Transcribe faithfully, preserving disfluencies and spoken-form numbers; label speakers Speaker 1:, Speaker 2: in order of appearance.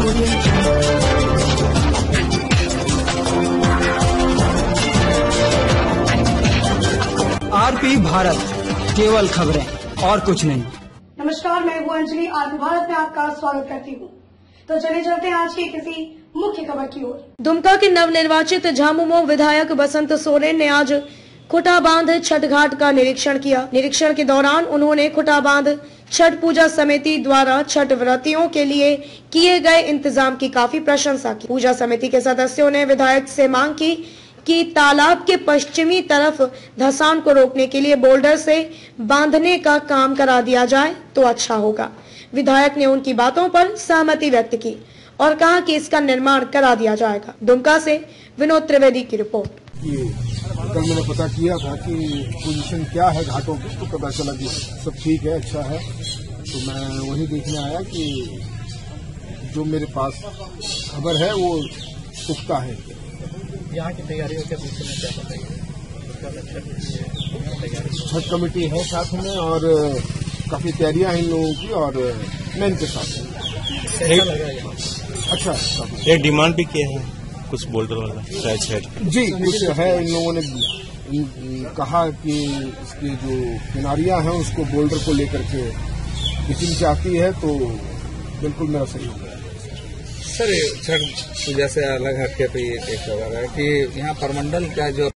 Speaker 1: RP Bharat, केवल खबरें और कुछ नहीं।
Speaker 2: नमस्कार, मैं हूँ अंजलि। आरपी भारत में आपका स्वागत करती हूँ। तो चले चलते हैं आज की किसी मुख्य खबर की ओर। दुमका के नवनिर्वाचित झामुमो विधायक बसंत सोरेन ने आज खुटा बांध छठ घाट का निरीक्षण किया। निरीक्षण के दौरान उन्होंने खुटा बांध छठ पूजा समिति द्वारा छठ व्रतियों के लिए किए गए इंतजाम की काफी प्रशंसा की। पूजा समिति के सदस्यों ने विधायक से मांग की कि तालाब के पश्चिमी तरफ धंसान को रोकने के लिए बोल्डर से बांधने का काम करा दिया जाए तो अच्छा होगा। विधायक ने उनकी बातों पर सहमति व्यक्त की और कहा कि इसका निर्माण करा दिया जाएगा। दुमका से विनोद त्रिवेदी की रिपोर्ट।
Speaker 3: कल मैंने पता किया था कि पोजीशन क्या है घाटों की, तो पता चला कि सब ठीक है, अच्छा है। तो मैं वही देखने आया कि जो मेरे पास खबर है वो पुख्ता है।
Speaker 4: यहाँ की तैयारियों के बीच में क्या बताइए?
Speaker 3: छठ कमेटी है साथ में और काफी तैयारियां हैं इन लोगों की और मैं इनके साथ हूँ। अच्छा,
Speaker 5: एक डिमांड भी किया है कुछ बोल्डर वाला शायद
Speaker 3: जी, कुछ है। इन लोगों ने कहा कि इसकी जो किनारियां हैं उसको बोल्डर को लेकर के मीटिंग चाहती है, तो बिल्कुल मेरा सहयोग है।
Speaker 4: सर, छठ पूजा से अलग हटके पे ये एक खबर है कि यहाँ परमंडल का जो